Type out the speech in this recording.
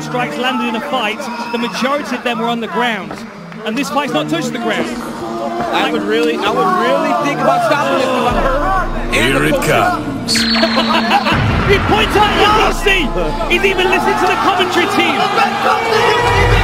strikes landed in a fight, the majority of them were on the ground. And this fight's not touched the ground. I would really think about stopping this because I'm hurt. Here it comes. He points out the DC. He's even listening to the commentary team.